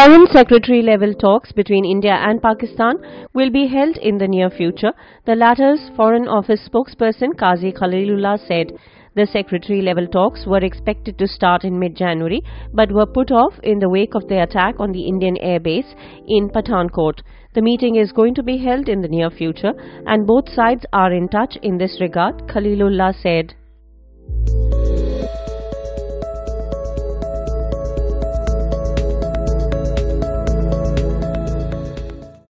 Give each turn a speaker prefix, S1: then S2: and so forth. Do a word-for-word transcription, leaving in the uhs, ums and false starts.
S1: Foreign Secretary level talks between India and Pakistan will be held in the near future, the latter's Foreign Office spokesperson Qazi Khalilullah said. The secretary level talks were expected to start in mid-January but were put off in the wake of the attack on the Indian air base in Pathankot. The meeting is going to be held in the near future and both sides are in touch in this regard, Khalilullah said.